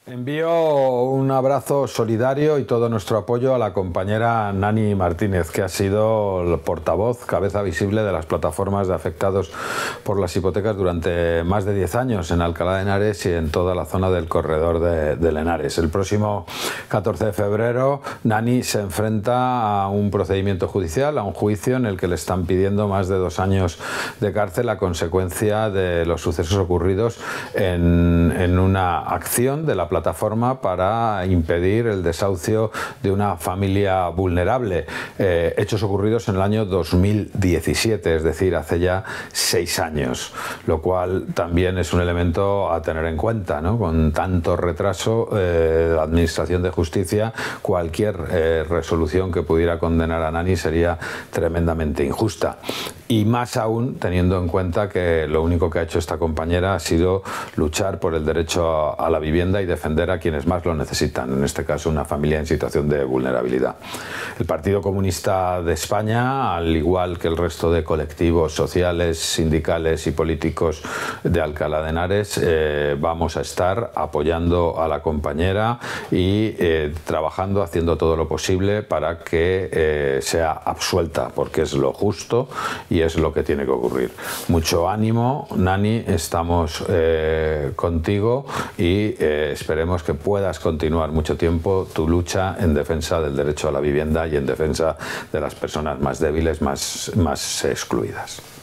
Envío un abrazo solidario y todo nuestro apoyo a la compañera Nani Martínez, que ha sido el portavoz, cabeza visible de las plataformas de afectados por las hipotecas durante más de 10 años en Alcalá de Henares y en toda la zona del corredor de Henares. El próximo 14 de febrero, Nani se enfrenta a un procedimiento judicial, a un juicio en el que le están pidiendo más de 2 años de cárcel a consecuencia de los sucesos ocurridos en una acción de la plataforma para impedir el desahucio de una familia vulnerable. Hechos ocurridos en el año 2017, es decir, hace ya 6 años, lo cual también es un elemento a tener en cuenta, ¿no? Con tanto retraso de la Administración de Justicia, cualquier resolución que pudiera condenar a Nani sería tremendamente injusta. Y más aún teniendo en cuenta que lo único que ha hecho esta compañera ha sido luchar por el derecho a la vivienda y defender a quienes más lo necesitan, en este caso una familia en situación de vulnerabilidad. El Partido Comunista de España, al igual que el resto de colectivos sociales, sindicales y políticos de Alcalá de Henares, vamos a estar apoyando a la compañera y trabajando, haciendo todo lo posible para que sea absuelta, porque es lo justo y es lo que tiene que ocurrir. Mucho ánimo, Nani, estamos contigo y esperemos que puedas continuar mucho tiempo tu lucha en defensa del derecho a la vivienda y en defensa de las personas más débiles, más excluidas.